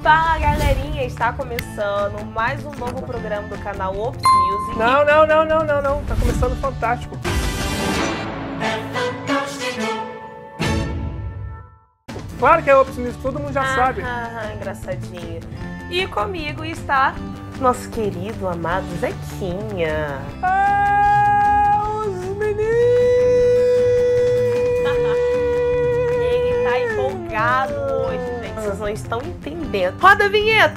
Fala galerinha, está começando mais um novo programa do canal Ops Music. Não, tá começando Fantástico. Claro que é Ops Music, todo mundo já sabe. Engraçadinho. E comigo está nosso querido, amado Zequinha. Os meninos! Ele tá empolgado hoje, gente, vocês não estão entendendo. Roda a vinheta!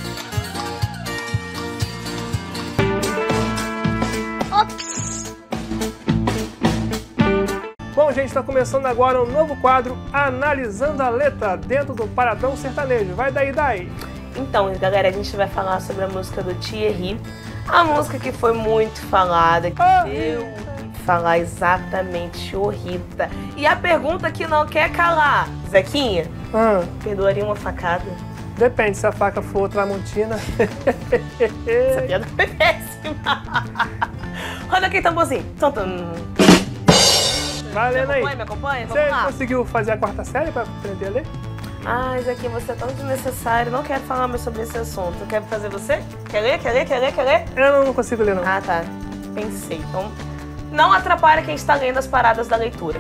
Bom, gente, está começando agora um novo quadro Analisando a Letra dentro do Paradão Sertanejo. Vai daí. Então, galera, a gente vai falar sobre a música do Thierry, a música que foi muito falada, que deu o que falar exatamente, o Rita. E a pergunta que não quer calar, Zequinha, perdoaria uma facada? Depende, se a faca for tramontina. Essa piada foi péssima. Roda aqui, tamborzinho. Valendo aí. Me acompanha? Vamos Você lá. conseguiu fazer a quarta série para aprender a ler? Ai, Zequinha, você é tão desnecessário. Não quero falar mais sobre esse assunto. Quer fazer você? Quer ler? Eu não consigo ler, não. Ah, tá. Pensei. Então, não atrapalha quem está lendo as paradas da leitura.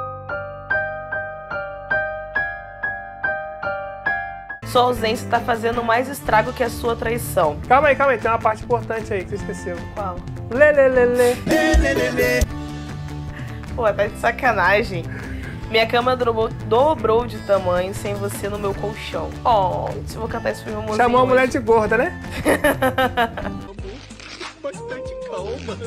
Sua ausência está fazendo mais estrago que a sua traição. Calma aí. Tem uma parte importante aí que você esqueceu. Qual? Lê. Pô, tá de sacanagem. Minha cama dobrou de tamanho sem você no meu colchão. Oh, eu vou cantar esse filme amorzinho. Chamou a mulher de gorda, né? Bastante calma.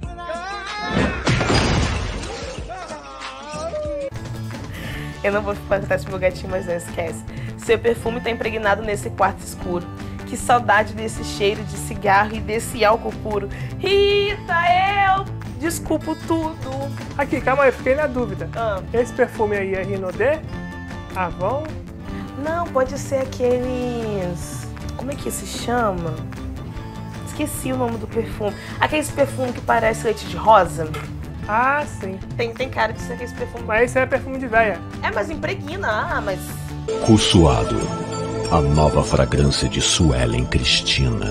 Eu não vou cantar esse meu gatinho, mas não esquece. Seu perfume tá impregnado nesse quarto escuro. Que saudade desse cheiro de cigarro e desse álcool puro. Rita, eu desculpo tudo. Aqui, calma aí, fiquei na dúvida. Ah. Esse perfume aí é Rinodê? Avon? Não, pode ser aqueles... Como é que se chama? Esqueci o nome do perfume. Aqueles perfume que parece leite de rosa. Ah, sim. Tem cara de ser aquele perfume. Mas esse é perfume de véia. É, mas impregna. Mas... Russuado. A nova fragrância de Suelen Cristina.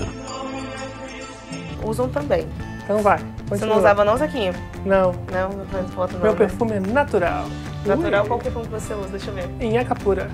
Usam também. Então vai. Você não usava não, Zequinha? Não. Não faz foto não. Meu né? perfume é natural. Natural, Ui. qual perfume que você usa? Deixa eu ver. Inhaca pura.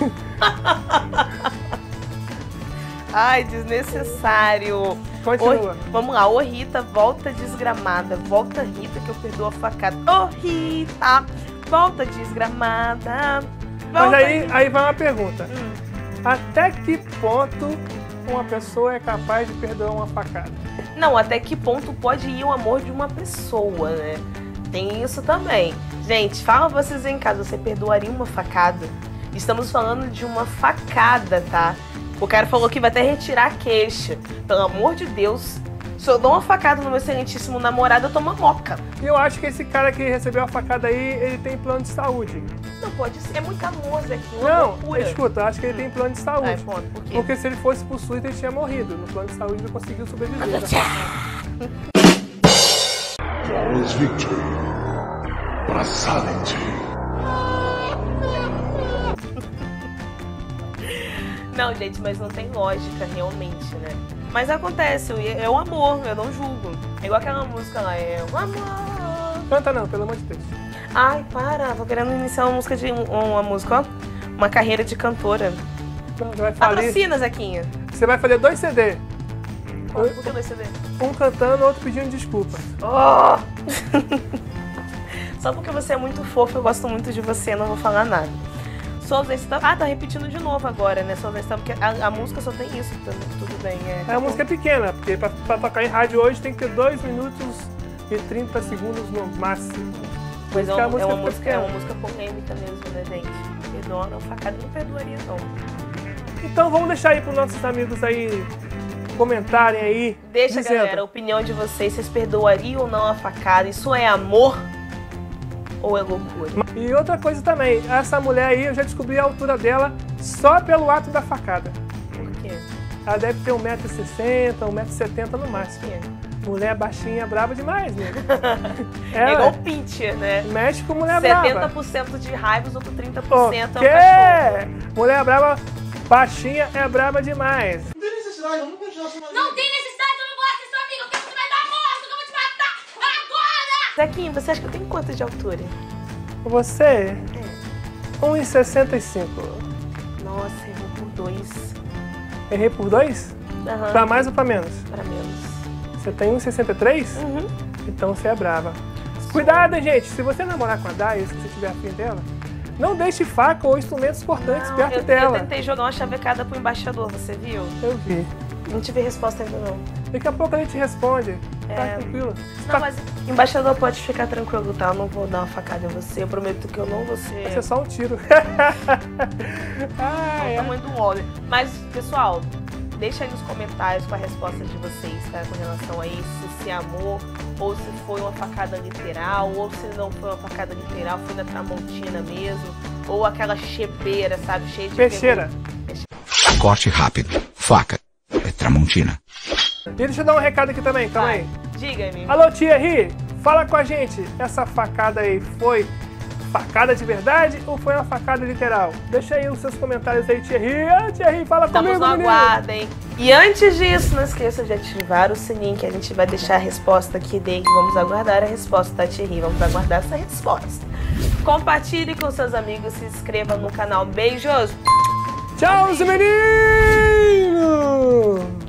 Ai, desnecessário. Continua. Vamos lá. Ô Rita, volta desgramada. Volta, Rita, que eu perdoo a facada. Ô Rita, volta desgramada. Volta, Mas aí Rita. vai uma pergunta. Até que ponto uma pessoa é capaz de perdoar uma facada? Não, até que ponto pode ir o amor de uma pessoa, né? Tem isso também. Gente, fala vocês em casa, você perdoaria uma facada? Estamos falando de uma facada, tá? O cara falou que vai até retirar a queixa. Pelo amor de Deus, se eu dou uma facada no meu excelentíssimo namorado, eu tomo moca. E eu acho que esse cara que recebeu a facada aí, ele tem plano de saúde. Não pode ser, é muito amor aqui, uma Não, loucura. escuta, eu acho que ele tem plano de saúde. Ai, ponto, por quê? Porque se ele fosse pro SUS, ele tinha morrido. No plano de saúde, ele conseguiu sobreviver. Flawless victory para Silent. Não, gente, mas não tem lógica realmente, né? Mas acontece, é o amor, eu não julgo. É igual aquela música lá, é o amor. Canta não, pelo amor de Deus. Ai, para, tô querendo iniciar uma música, ó. Uma carreira de cantora. Não, vai falir. Patrocina, Zequinha. Você vai fazer 2 CD. Por que vai CD? Um cantando, outro pedindo desculpa. Oh! Só porque você é muito fofo, eu gosto muito de você, não vou falar nada. Sua ausência tá... Ah, tá repetindo de novo agora, né? Sua ausência tá... Porque a música só tem isso, tudo bem. A música é pequena, porque pra tocar em rádio hoje tem que ter 2 minutos e 30 segundos no máximo. Pois é Porque a uma música é música polêmica mesmo, né, gente? Perdoa, não, facada não perdoaria, não. Então vamos deixar aí pros nossos amigos aí comentarem aí. Deixa, dizendo. galera, a opinião de vocês perdoariam ou não a facada? Isso é amor ou é loucura? E outra coisa também, essa mulher aí, eu já descobri a altura dela só pelo ato da facada. Por quê? Ela deve ter 1,60m, 1,70m no máximo. Por quê? Mulher baixinha, braba demais, né? É igual o Pincher, né? Mexe com mulher braba. 70% de raiva, os outros 30% O é um quê? cachorro. Mulher braba Patinha é braba demais. Não tem necessidade, eu não continuo assim. Não tem necessidade, eu não vou ser sua amiga, porque você vai dar morto, que eu vou te matar agora! Zequinho, você acha que eu tenho quanto de altura? Você? 1,65. Nossa, errou por 2. Errei por 2? Aham. Pra mais ou pra menos? Pra menos. Você tem 1,63? Uhum. Então você é brava. Cuidado, hein, gente. Se você namorar com a Dai, se você tiver afim dela, não deixe faca ou instrumentos cortantes perto eu dela. tentei jogar uma chavecada pro embaixador, você viu? Eu vi. Não tive resposta ainda não. Daqui a pouco a gente responde. Tá tranquilo. Não, mas embaixador pode ficar tranquilo, tá? Eu não vou dar uma facada em você. Eu prometo que eu não vou ser... Vai ser só um tiro. o tamanho do óleo. Mas, pessoal, deixa aí nos comentários com a resposta de vocês, tá? Com relação a isso, se amor, ou se foi uma facada literal, ou se não foi uma facada literal, foi na Tramontina mesmo, ou aquela chepeira, sabe? Cheia de... Peixeira. Corte rápido. Faca. É Tramontina. E deixa eu dar um recado aqui também, calma aí. Diga-me. Alô, Thierry, fala com a gente. Essa facada aí foi facada de verdade ou foi uma facada literal? Deixa aí os seus comentários aí, Thierry. Ah, Thierry, fala Estamos comigo, no menino. aguardo, hein? E antes disso, não esqueça de ativar o sininho que a gente vai deixar a resposta aqui dentro. Vamos aguardar a resposta da Thierry. Vamos aguardar essa resposta. Compartilhe com seus amigos, se inscreva no canal. Beijos! Tchau, menino!